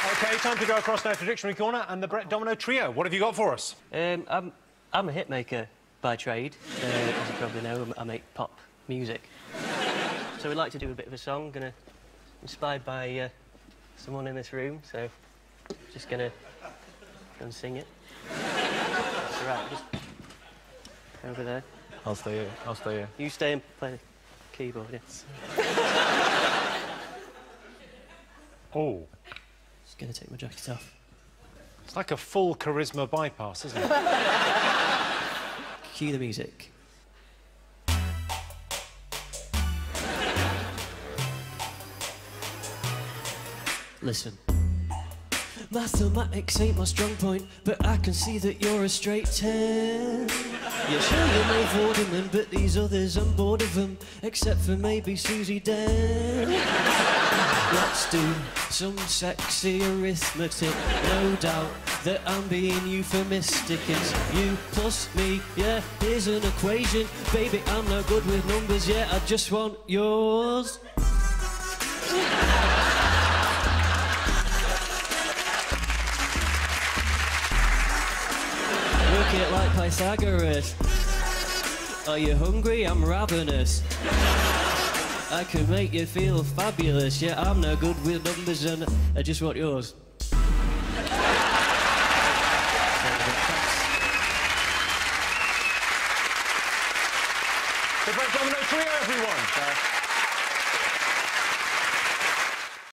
OK, time to go across now to Dictionary Corner and the Brett Domino Trio. What have you got for us? I'm a hitmaker by trade. As you probably know, I make pop music. So we'd like to do a bit of a song, inspired by someone in this room, so just gonna go and sing it. That's all right, just over there. I'll stay here. I'll stay here. You stay and play the keyboard, yes. Oh. Just gonna take my jacket off. It's like a full charisma bypass, isn't it? Cue the music. Listen. Mathematics ain't my strong point, but I can see that you're a straight 10. Yeah, sure you may avoid them, but these others, I'm bored of them, except for maybe Susie Den. Let's do some sexy arithmetic, no doubt that I'm being euphemistic. It's you plus me, yeah, here's an equation. Baby, I'm no good with numbers, yeah, I just want yours. Work it like Pythagoras. Are you hungry? I'm ravenous. I can make you feel fabulous. Yeah, I'm no good with numbers and I just want yours.